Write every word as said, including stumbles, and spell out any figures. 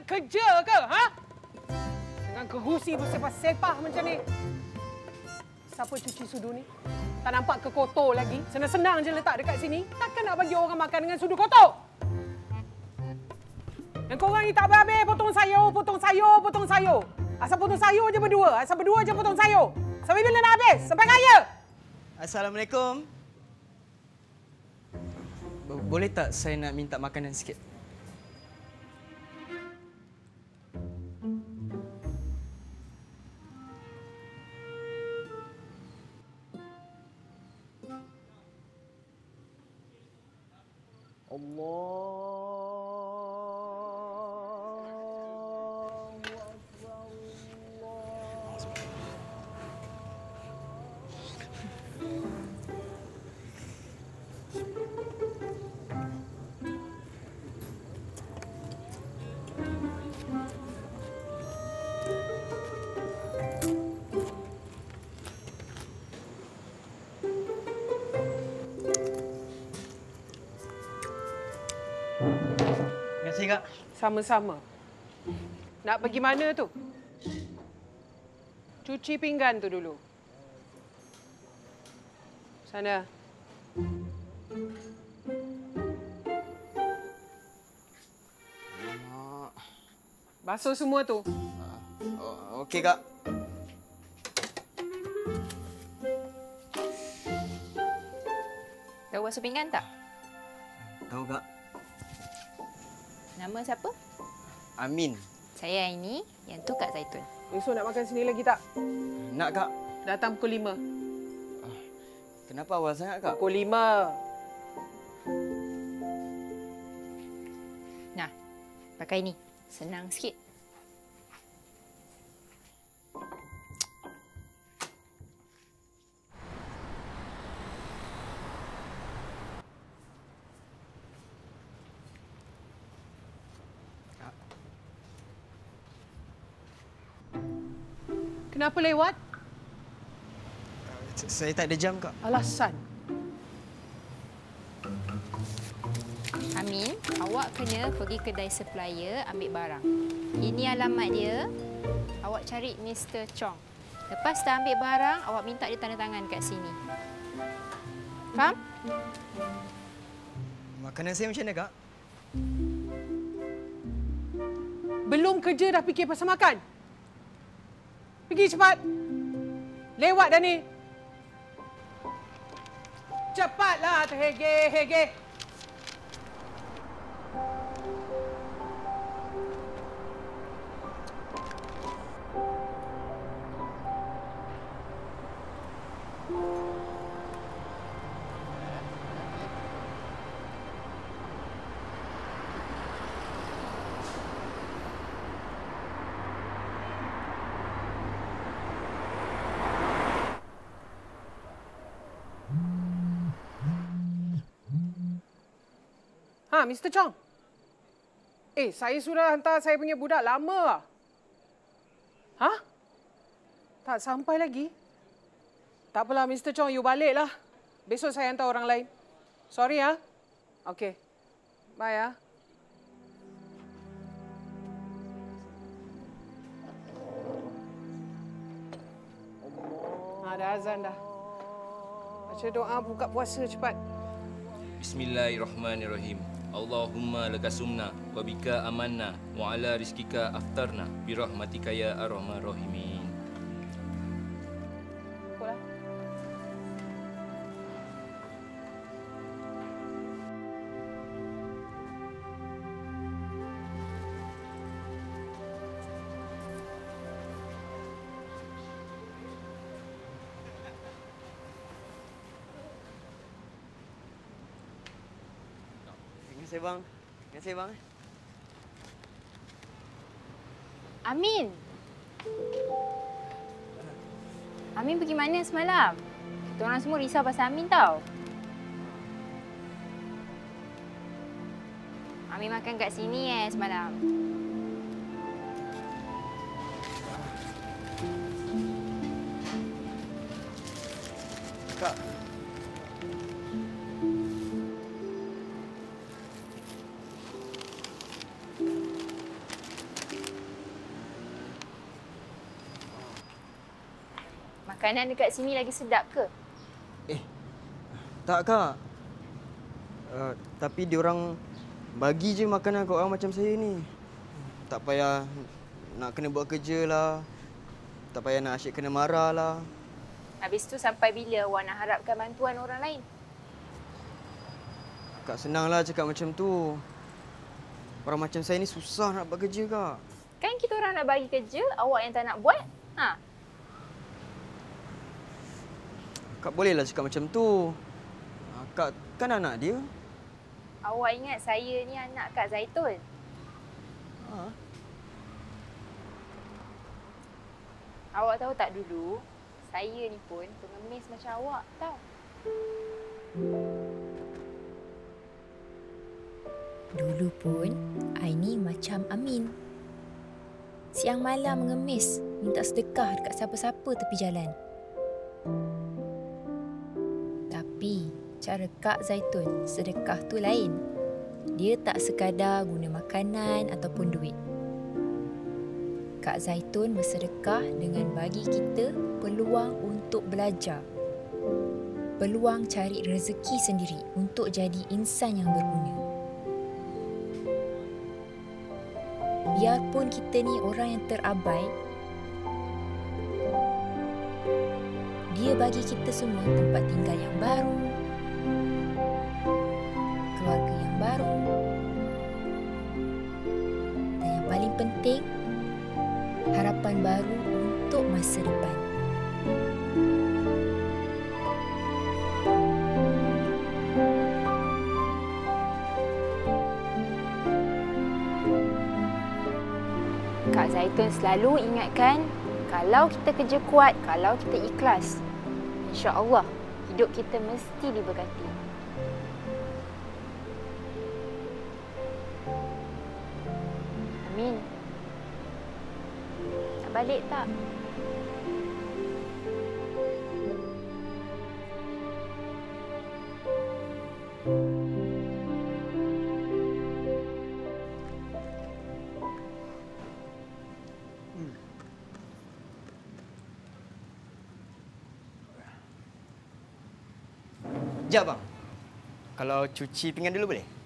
kerja ke? Ha? Dengan kerusi bersepah-sepah macam ni. Siapa cuci sudu ni? Tak nampak ke kotor lagi? Senang-senang je letak dekat sini. Takkan nak bagi orang makan dengan sudu kotor? Dan korang ni tak habis-habis potong sayur, potong sayur, potong sayur. Asal potong sayur je berdua. Asal berdua je potong sayur. Sampai bila nak habis? Sampai kaya? Assalamualaikum. Boleh tak saya nak minta makanan sikit? Allah. Terima kasih, Kak. Sama-sama. Nak pergi mana tu? Cuci pinggan tu dulu. Sana. Basuh semua tu. Oh, okey, Kak. Tahu basuh pinggan tak? Tahu, Kak. Nama siapa? Amin. Saya Aini, yang tu Kak Zaitun. Esok nak makan sini lagi tak? Nak, Kak. Datang pukul lima. Kenapa awal sangat, Kak? Pukul lima. Nah, pakai ni. Senang sikit. Kenapa lewat? Saya tak ada jam, Kak. Alasan. Amin, awak kena pergi kedai supplier ambil barang. Ini alamat dia. Awak cari Mister Chong. Lepas dah ambil barang, awak minta dia tanda tangan kat sini. Faham? Makanan saya macam mana, Kak? Belum kerja dah fikir pasal makan. Pergi cepat. Lewat dah ni. Cepatlah, terhege-hege. Ha, Mister Chong. Eh, saya sudah hantar saya punya budak lama lah. Ha? Tak sampai lagi? Tak apalah, Mister Chong, you baliklah. Besok saya hantar orang lain. Sorry, ya. Okey. Bye, ya. Ha, dah azan dah. Baca doa buka puasa cepat. Bismillahirrahmanirrahim. Allahumma lakasumna wa bika amanna wa ala rizkika aftarna bi rahmatika ya arhamar rahimin. Pula. Terima kasih, bang. Terima kasih, bang. Amin. Amin pergi mana semalam? Kita orang semua risau pasal Amin tau. Amin makan kat sini eh semalam. Kak. Makanan dekat sini lagi sedap ke? Eh, tak kak. Uh, tapi diorang bagi je makanan kat orang macam saya ni. Tak payah nak kena buat kerja lah. Tak payah nak asyik kena marah lah. Habis tu sampai bila awak nak harapkan bantuan orang lain? Kak senanglah cakap macam tu. Orang macam saya ni susah nak buat kerja kak. Kan kita orang nak bagi kerja, awak yang tak nak buat? Ha? Kak bolehlah cakap macam tu. Kak kan anak dia. Awak ingat saya ni anak Kak Zaitun? Ha? Awak tahu tak dulu, saya ni pun pengemis macam awak tau. Dulu pun, Aini macam Amin. Siang malam mengemis, minta sedekah dekat siapa-siapa tepi jalan. Tapi, cara Kak Zaitun sedekah tu lain. Dia tak sekadar guna makanan ataupun duit. Kak Zaitun bersedekah dengan bagi kita peluang untuk belajar. Peluang cari rezeki sendiri untuk jadi insan yang berguna. Biarpun kita ni orang yang terabai, dia bagi kita semua tempat tinggal yang baru, keluarga yang baru, dan yang paling penting, harapan baru untuk masa depan. Kak Zaitun selalu ingatkan, kalau kita kerja kuat, kalau kita ikhlas, insya-Allah hidup kita mesti diberkati. Amin. Nak balik tak? Sekejap bang. Kalau cuci pinggan dulu boleh?